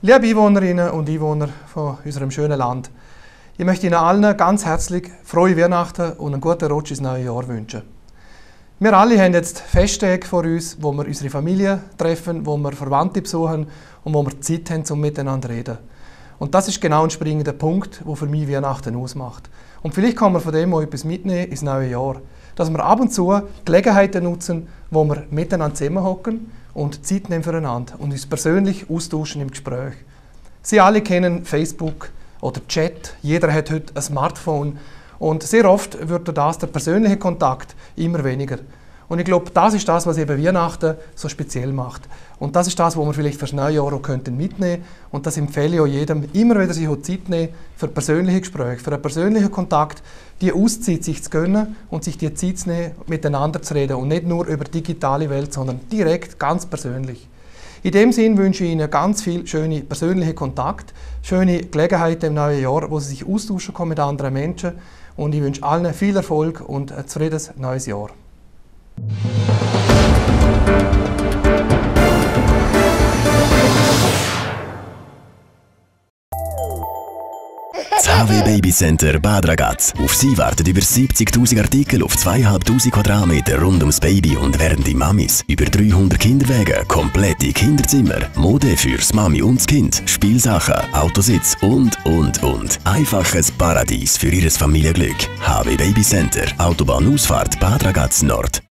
Liebe Einwohnerinnen und Einwohner von unserem schönen Land, ich möchte Ihnen allen ganz herzlich frohe Weihnachten und einen guten Rutsch ins neue Jahr wünschen. Wir alle haben jetzt Festtage vor uns, wo wir unsere Familie treffen, wo wir Verwandte besuchen und wo wir Zeit haben, um miteinander zu reden. Und das ist genau ein springender Punkt, der für mich Weihnachten ausmacht. Und vielleicht kann man von dem auch etwas mitnehmen ins neue Jahr. Dass wir ab und zu Gelegenheiten nutzen, wo wir miteinander zusammenhocken und Zeit nehmen füreinander und uns persönlich austauschen im Gespräch. Sie alle kennen Facebook oder Chat, jeder hat heute ein Smartphone und sehr oft wird durch das der persönliche Kontakt immer weniger. Und ich glaube, das ist das, was eben Weihnachten so speziell macht. Und das ist das, was wir vielleicht fürs neue Jahr auch mitnehmen könnten. Und das empfehle ich auch jedem, immer wieder sich Zeit nehmen für persönliche Gespräche, für einen persönlichen Kontakt, die Auszeit sich zu gönnen und sich die Zeit zu nehmen, miteinander zu reden. Und nicht nur über die digitale Welt, sondern direkt, ganz persönlich. In dem Sinn wünsche ich Ihnen ganz viel schöne persönliche Kontakt, schöne Gelegenheiten im neuen Jahr, wo Sie sich austauschen können mit anderen Menschen. Und ich wünsche allen viel Erfolg und ein zufriedenes neues Jahr. Das HW Baby Center Bad Ragaz. Auf Sie warten über 70.000 Artikel auf 2'500 Quadratmeter rund ums Baby und werdende Mamis. Über 300 Kinderwege, komplette Kinderzimmer, Mode fürs Mami und das Kind, Spielsachen, Autositz und. Einfaches Paradies für Ihres Familienglück. HW Baby Center, Autobahnausfahrt Bad Ragaz Nord.